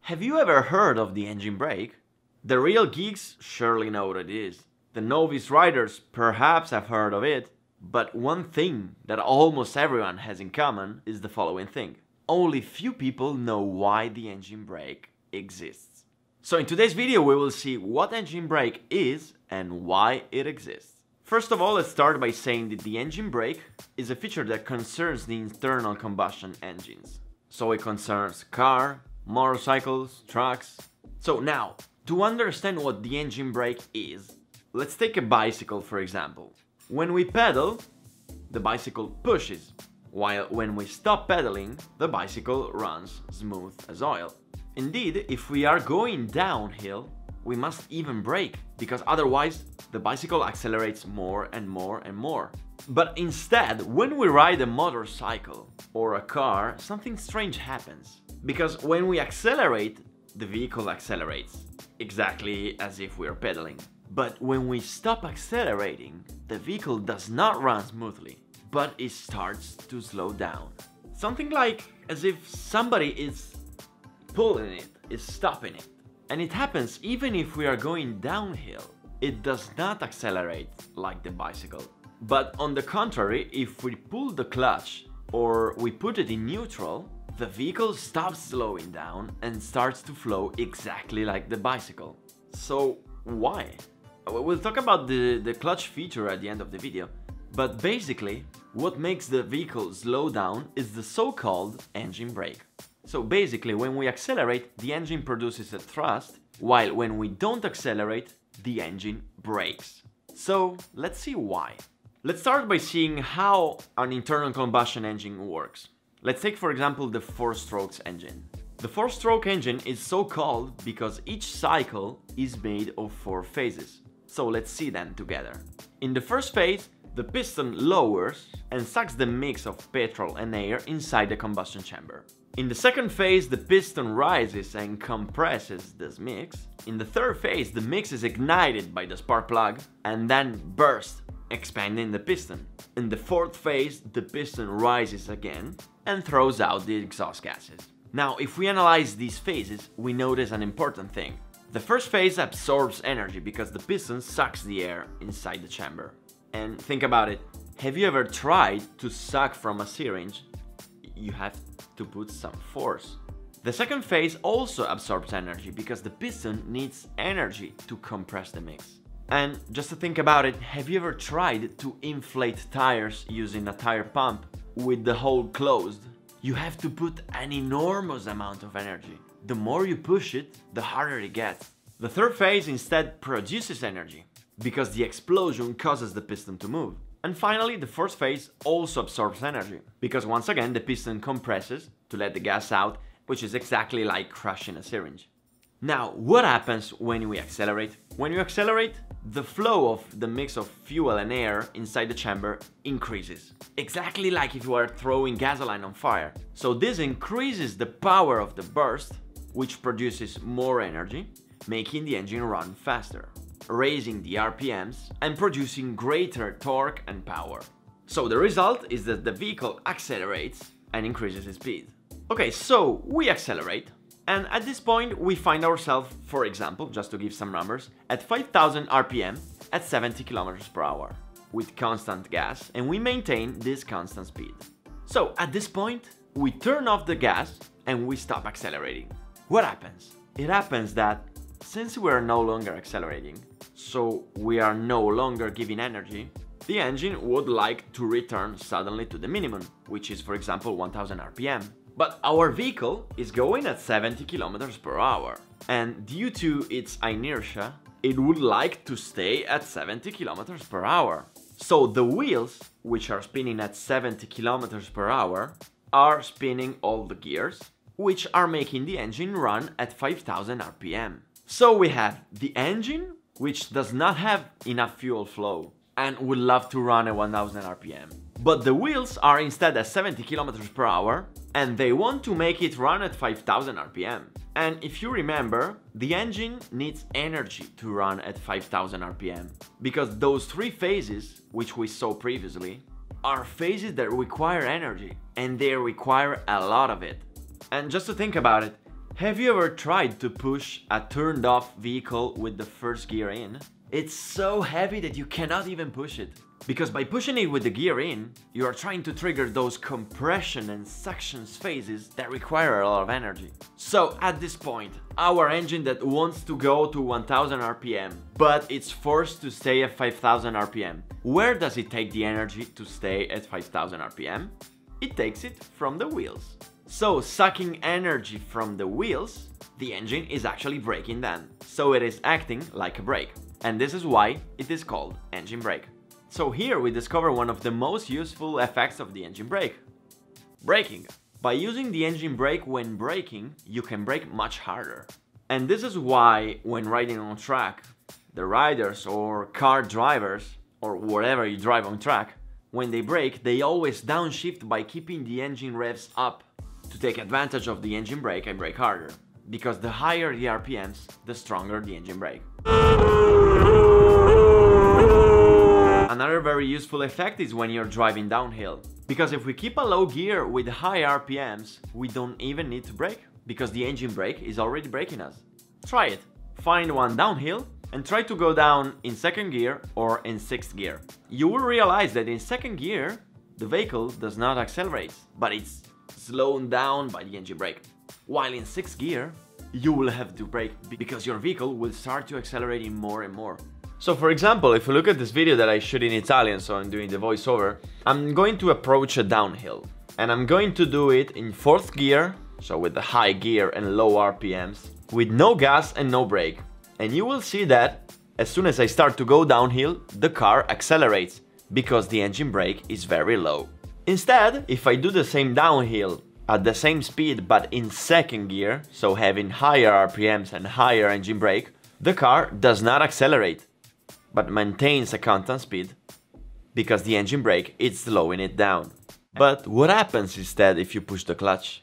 Have you ever heard of the engine brake? The real geeks surely know what it is. The novice riders perhaps have heard of it, but one thing that almost everyone has in common is the following thing. Only few people know why the engine brake exists. So in today's video we will see what engine brake is and why it exists. First of all, let's start by saying that the engine brake is a feature that concerns the internal combustion engines. So it concerns car, motorcycles, trucks. So now, to understand what the engine brake is, let's take a bicycle for example. When we pedal, the bicycle pushes, while when we stop pedaling, the bicycle runs smooth as oil. Indeed, if we are going downhill, we must even brake, because otherwise the bicycle accelerates more and more and more. But instead, when we ride a motorcycle or a car, something strange happens. Because when we accelerate, the vehicle accelerates, exactly as if we are pedaling. But when we stop accelerating, the vehicle does not run smoothly, but it starts to slow down. Something like as if somebody is pulling it, is stopping it. And it happens even if we are going downhill. It does not accelerate like the bicycle. But on the contrary, if we pull the clutch or we put it in neutral, the vehicle stops slowing down and starts to flow exactly like the bicycle. So why? We'll talk about the clutch feature at the end of the video, but basically what makes the vehicle slow down is the so-called engine brake. So basically when we accelerate, the engine produces a thrust, while when we don't accelerate, the engine brakes. So let's see why. Let's start by seeing how an internal combustion engine works. Let's take for example the 4-stroke engine. The 4-stroke engine is so called because each cycle is made of 4 phases. So let's see them together. In the first phase, the piston lowers and sucks the mix of petrol and air inside the combustion chamber. In the second phase, the piston rises and compresses this mix. In the third phase, the mix is ignited by the spark plug and then bursts, expanding the piston. In the fourth phase, the piston rises again and throws out the exhaust gases. Now, if we analyze these phases, we notice an important thing. The first phase absorbs energy because the piston sucks the air inside the chamber. And think about it, have you ever tried to suck from a syringe? You have to put some force. The second phase also absorbs energy because the piston needs energy to compress the mix. And just to think about it, have you ever tried to inflate tires using a tire pump with the hole closed? You have to put an enormous amount of energy. The more you push it, the harder it gets. The third phase instead produces energy, because the explosion causes the piston to move. And finally, the fourth phase also absorbs energy, because once again the piston compresses to let the gas out, which is exactly like crushing a syringe. Now, what happens when we accelerate? When you accelerate, the flow of the mix of fuel and air inside the chamber increases. Exactly like if you were throwing gasoline on fire. So this increases the power of the burst, which produces more energy, making the engine run faster, raising the RPMs and producing greater torque and power. So the result is that the vehicle accelerates and increases its speed. Okay, so we accelerate. And at this point, we find ourselves, for example, just to give some numbers, at 5,000 RPM at 70 km per hour with constant gas, and we maintain this constant speed. So at this point, we turn off the gas and we stop accelerating. What happens? It happens that since we are no longer accelerating, so we are no longer giving energy, the engine would like to return suddenly to the minimum, which is for example 1000 RPM. But our vehicle is going at 70 km per hour, and due to its inertia, it would like to stay at 70 km per hour. So the wheels, which are spinning at 70 km per hour, are spinning all the gears, which are making the engine run at 5000 RPM. So we have the engine, which does not have enough fuel flow and would love to run at 1000 RPM. But the wheels are instead at 70 km per hour and they want to make it run at 5000 RPM. And if you remember, the engine needs energy to run at 5000 RPM, because those 3 phases, which we saw previously, are phases that require energy, and they require a lot of it. And just to think about it, Have you ever tried to push a turned off vehicle with the first gear in? It's so heavy that you cannot even push it. Because by pushing it with the gear in, you are trying to trigger those compression and suction phases that require a lot of energy. So at this point, our engine that wants to go to 1000 RPM, but it's forced to stay at 5000 RPM. Where does it take the energy to stay at 5000 RPM? It takes it from the wheels. So sucking energy from the wheels, the engine is actually braking then. So it is acting like a brake. And this is why it is called engine brake. So here we discover one of the most useful effects of the engine brake. Braking. By using the engine brake when braking, you can brake much harder. And this is why when riding on track, the riders or car drivers, or whatever you drive on track, when they brake, they always downshift by keeping the engine revs up to take advantage of the engine brake and brake harder. Because the higher the RPMs, the stronger the engine brake. Another very useful effect is when you're driving downhill. Because if we keep a low gear with high RPMs, we don't even need to brake, because the engine brake is already braking us. Try it. Find one downhill and try to go down in second gear or in sixth gear. You will realize that in second gear, the vehicle does not accelerate, but it's slowed down by the engine brake. While in sixth gear, you will have to brake because your vehicle will start to accelerate more and more. So for example, if you look at this video that I shoot in Italian, so I'm doing the voiceover, I'm going to approach a downhill. And I'm going to do it in fourth gear, so with the high gear and low RPMs, with no gas and no brake. And you will see that as soon as I start to go downhill, the car accelerates, because the engine brake is very low. Instead, if I do the same downhill at the same speed but in second gear, so having higher RPMs and higher engine brake, the car does not accelerate, but maintains a constant speed, because the engine brake is slowing it down. But what happens instead if you push the clutch?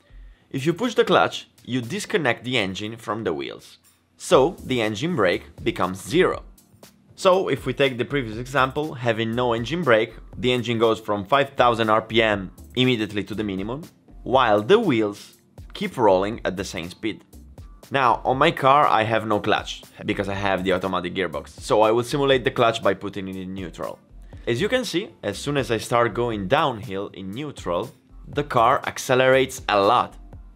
If you push the clutch, you disconnect the engine from the wheels. So the engine brake becomes zero. So if we take the previous example, having no engine brake, the engine goes from 5000 RPM immediately to the minimum, while the wheels keep rolling at the same speed. Now, on my car I have no clutch, because I have the automatic gearbox, so I will simulate the clutch by putting it in neutral. As you can see, as soon as I start going downhill in neutral, the car accelerates a lot,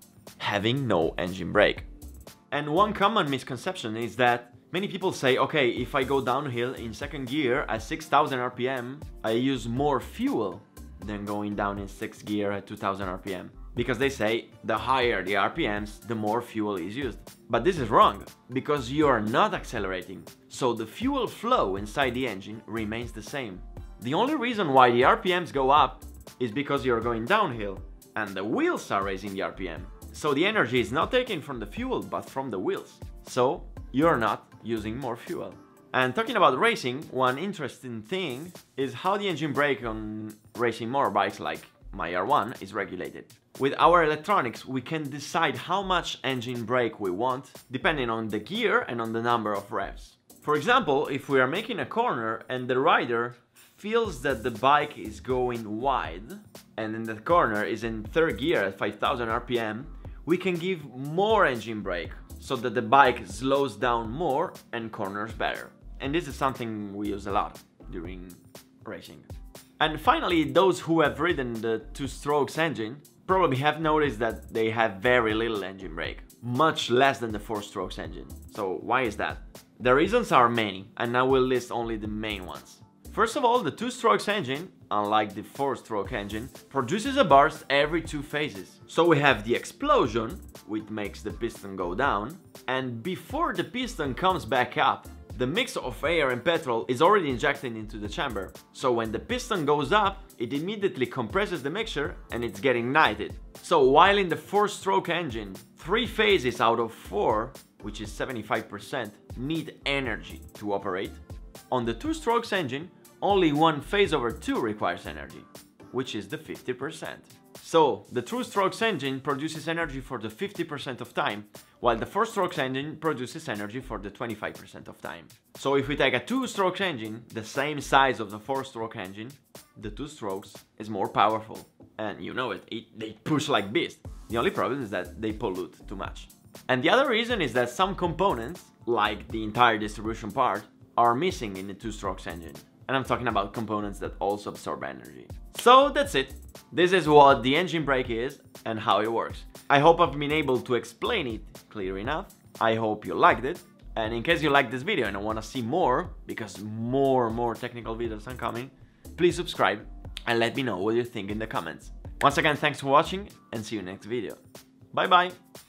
having no engine brake. And one common misconception is that many people say, okay, if I go downhill in second gear at 6000 RPM, I use more fuel than going down in sixth gear at 2000 RPM. Because they say the higher the RPMs, the more fuel is used. But this is wrong, because you are not accelerating, so the fuel flow inside the engine remains the same. The only reason why the RPMs go up is because you're going downhill, and the wheels are raising the RPM. So the energy is not taken from the fuel, but from the wheels. So you're not using more fuel. And talking about racing, one interesting thing is how the engine brake on racing motorbikes like my R1 is regulated. With our electronics, we can decide how much engine brake we want, depending on the gear and on the number of revs. For example, if we are making a corner and the rider feels that the bike is going wide, and then the corner is in third gear at 5000 RPM, we can give more engine brake, so that the bike slows down more and corners better. And this is something we use a lot during racing. And finally, those who have ridden the two-strokes engine probably have noticed that they have very little engine brake, much less than the four-strokes engine. So why is that? The reasons are many, and I will list only the main ones. First of all, the two-strokes engine, unlike the four-stroke engine, produces a burst every 2 phases. So we have the explosion, which makes the piston go down, and before the piston comes back up, the mix of air and petrol is already injected into the chamber. So when the piston goes up, it immediately compresses the mixture and it's getting ignited. So while in the four-stroke engine, 3 phases out of 4, which is 75%, need energy to operate, on the two-strokes engine, only 1 phase over 2 requires energy, which is the 50%. So the two-strokes engine produces energy for the 50% of time, while the four-strokes engine produces energy for the 25% of time. So if we take a two-stroke engine, the same size of the four-stroke engine, the two strokes is more powerful. and you know they push like beasts. The only problem is that they pollute too much. And the other reason is that some components, like the entire distribution part, are missing in the two-strokes engine. And I'm talking about components that also absorb energy. So that's it. This is what the engine brake is and how it works. I hope I've been able to explain it clear enough. I hope you liked it. And in case you like this video and want to see more, because more technical videos are coming, please subscribe and let me know what you think in the comments. Once again, thanks for watching and see you next video. Bye bye!